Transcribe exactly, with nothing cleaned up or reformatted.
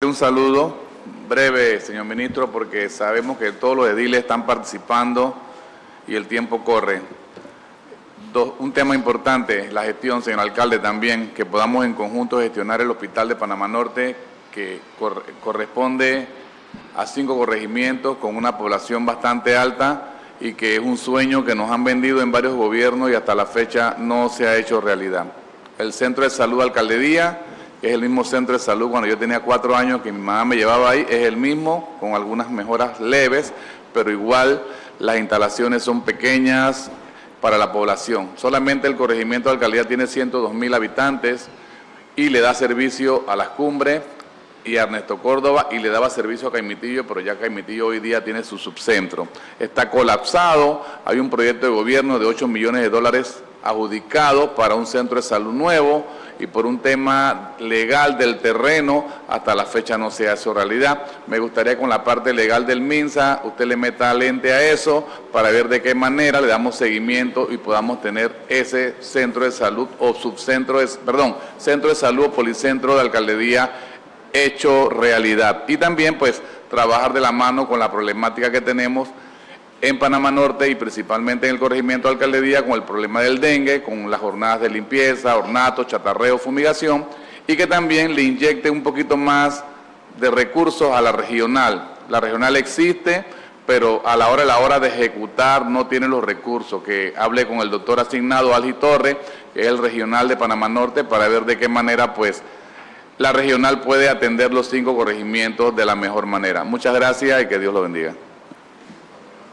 un saludo breve, señor ministro, porque sabemos que todos los ediles están participando y el tiempo corre. Dos, un tema importante, la gestión, señor alcalde, también, que podamos en conjunto gestionar el hospital de Panamá Norte, que cor corresponde a cinco corregimientos con una población bastante alta y que es un sueño que nos han vendido en varios gobiernos y hasta la fecha no se ha hecho realidad. El centro de salud Alcaldía, que es el mismo centro de salud cuando yo tenía cuatro años que mi mamá me llevaba ahí, es el mismo, con algunas mejoras leves, pero igual las instalaciones son pequeñas para la población. Solamente el corregimiento de Alcaldía tiene ciento dos mil habitantes y le da servicio a Las Cumbres y a Ernesto Córdoba y le daba servicio a Caimitillo, pero ya Caimitillo hoy día tiene su subcentro. Está colapsado, hay un proyecto de gobierno de ocho millones de dólares adjudicado para un centro de salud nuevo y por un tema legal del terreno hasta la fecha no se hace realidad. Me gustaría con la parte legal del MINSA usted le meta lente a eso para ver de qué manera le damos seguimiento y podamos tener ese centro de salud o subcentro, de, perdón, centro de salud o policentro de Alcaldía hecho realidad. Y también pues trabajar de la mano con la problemática que tenemos en Panamá Norte y principalmente en el corregimiento de Alcaldía con el problema del dengue, con las jornadas de limpieza, ornato, chatarreo, fumigación, y que también le inyecte un poquito más de recursos a la regional. La regional existe, pero a la hora de la hora de ejecutar no tiene los recursos. Que hable con el doctor asignado Algi Torre, que es el regional de Panamá Norte, para ver de qué manera pues la regional puede atender los cinco corregimientos de la mejor manera. Muchas gracias y que Dios lo bendiga.